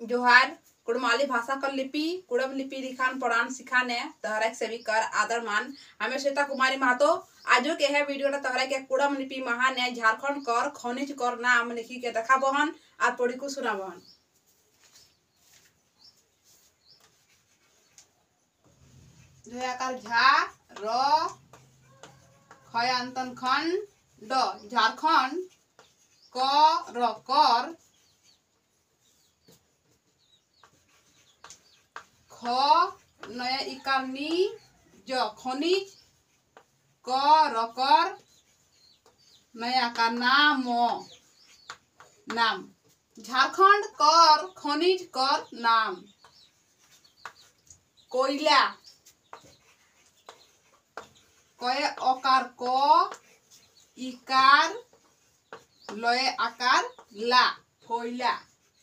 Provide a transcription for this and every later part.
जोहार कुड़माली भाषा कर लिपि कुड़म लिपि लिखान पढ़ान सिखाने तहरा के सभी कर आदर मान हमें श्वेता कुमारी महतो आजो के है वीडियो तहरा के कुड़म लिपि महाने झारखंड कर खनिज कर नाम लिखी के देखा बहन और पढ़ी को सुना बहन। झा र खय अंतन खंड झारखंड क र कर ख नया इकानी ज खनिज क र कर नया का नाम झारखंड कर खनिज कर नाम कोयला कय अकार क इकार लय आकार ला कोयला।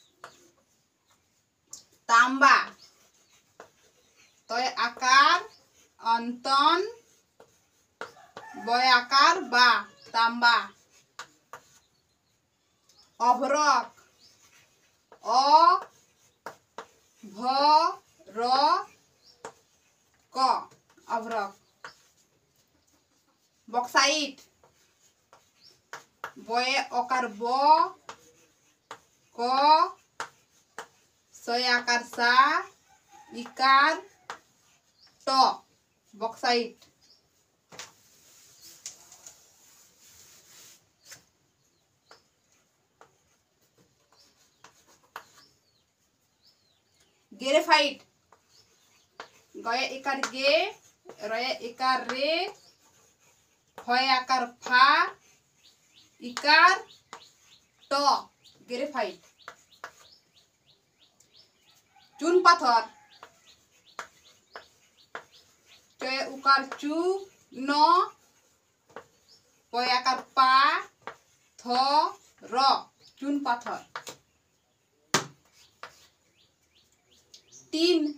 तांबा तय आकार अंतन बय आकार बा तांबा। अभ्रक अ भ र क अभ्रक। बॉक्साइट बय अकार ब क सय आकार सा इकार ट बॉक्साइट। ग्रेफाइट गय एकार गे रय एकार रे फय आकार फा इकार ट ग्रेफाइट। चून पाथर चय उकार चू न पय आकार पा थ र चून पाथर। टीन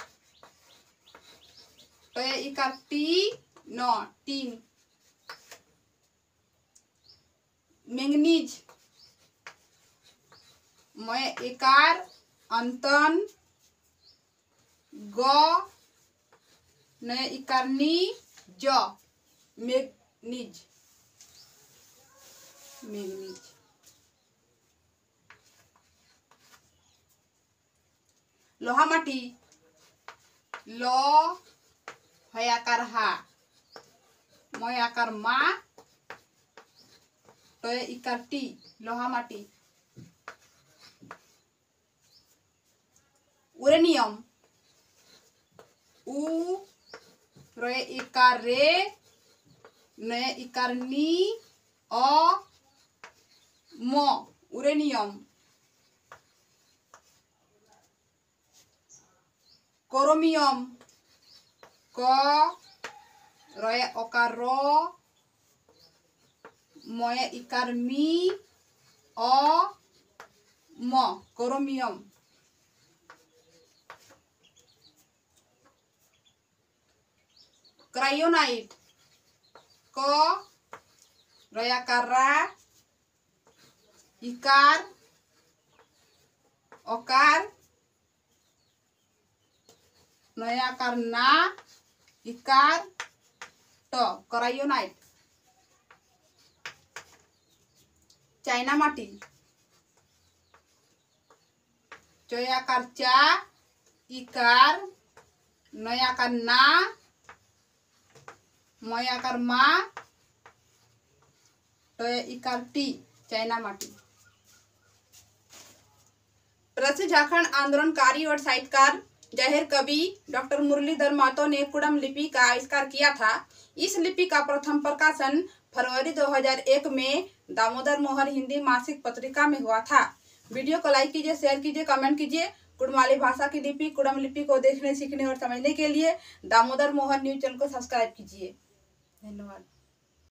तय इकार टी न टीन। मैंगनीज मय एकार अंतन ग नय इकार नी ज मैंगनीज मैंगनीज। लोहा माटी ल है आकार हा मय आकार मा तय इकार टी लोहा माटी। उरेनियम उ रय इकार रे नय इकार नी अ म उरेनियम। क्रोमियम क रय अकार र मय इकार मी अ म क्रोमियम। क्रायोनाइट क रय आकार रा इकार अकार नया आकार ना इकार ट क्रायोनाइट। चाइना माटी चय आकार चा इकार नया आकार ना मय आकार मा तय इकार टी चाइना माटी। प्रसिद्ध झारखंड आंदोलनकारी और साहित्यकार जाहिर कवि डॉक्टर मुरलीधर महतो ने कुड़म लिपि का आविष्कार किया था। इस लिपि का प्रथम प्रकाशन फरवरी 2001 में दामोदर मोहन हिंदी मासिक पत्रिका में हुआ था। वीडियो को लाइक कीजिए, शेयर कीजिए, कमेंट कीजिए। कुड़माली भाषा की लिपि कुड़म लिपि को देखने, सीखने और समझने के लिए दामोदर मोहन न्यूज चैनल को सब्सक्राइब कीजिए। धन्यवाद।